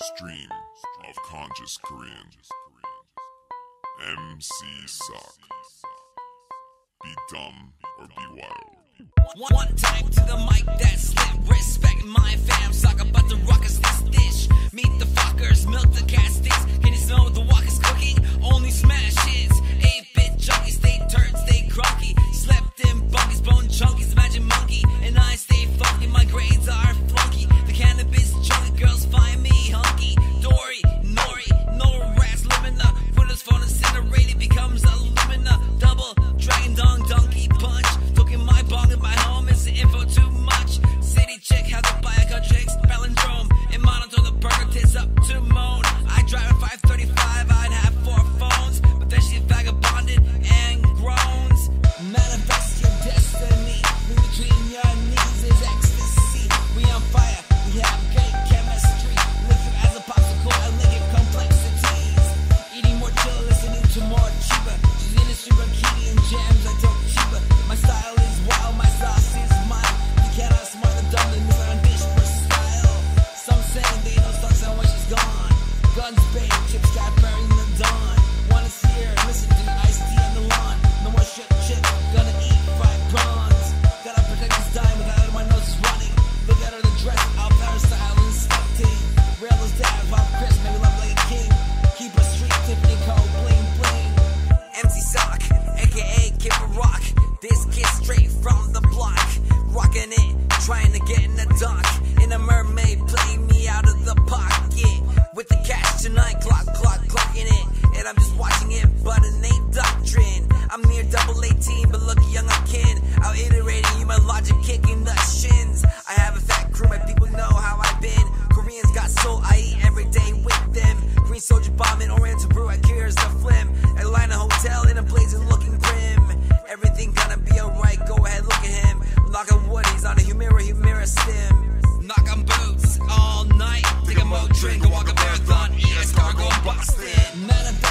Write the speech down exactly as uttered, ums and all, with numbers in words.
Stream of conscious Korean. M C Sock. Be dumb or be wild. One, one time to the mic that slip. Respect my fam. Sock about the ruckus this dish. Meet the fuckers, milk the cat sticks. Can you smell what the walk is cooking? Only smash hits. eight-bit junkies, stay turds, stay crunky. Slept in buggies, bone chunkies, imagine monkey. And I stay funky, my grades are flunky. The cannabis junkie girls find me hunky. Dory, Nori, no rats, Lumina. Put his phone incinerated, becomes a Lumina. Double, dragon dong, donkey punch. Talking my bong in my home, is the info too much? City chick, how to buy a contracts, palindrome. And monitor the burger tits up to moan. I drive a five thirty-five, I'd have four phones. But then she vagabonded and groans. Manifest your destiny. In between your knees is ecstasy. We on fire, we have great chemistry. Liquor as a popsicle, I lick it complexities. Eating more chill, listening to more cheaper. She's in the street, bikini and jams, I don't cheaper. My style is wild, my sauce is mine. You cannot smell the dumpling, it's on dish for style. Some saying they know sucks and when she's gone. Guns bang, chips got buried in the dawn. Wanna see her, listen to the iced tea on the lawn. No more shit chip, gonna eat fried prawns. Gotta protect this dime without my nose is running. Look at her, the dress, out her style and stuff tea. Real as dad, Bob Chris, make love like a king. Keep a street, Tiffany code, bling bling. M C Sock, aka Kid for Rock. This kid straight from the block. Rockin' it, trying to get in the dock. In a mermaid, play me out of the pocket. With the cash tonight, clock, clock, clocking it. And I'm just watching it, but it ain't doctrine. I'm near double eighteen, but look young again. Out iterating, you my logic kicking the shins. I have a fat crew, my people know how I've been. Koreans got soul, I eat every day with them. Green soldier bombing, Oriental brew, I cures the phlegm. Atlanta hotel in a blazing looking grim. Everything gonna be alright, go ahead, look at him. Knock on wood, he's on a Humira, Humira stem. Knock on boots all night. Take a mo drink, go walk a marathon, eat a cargo Boston. Manifest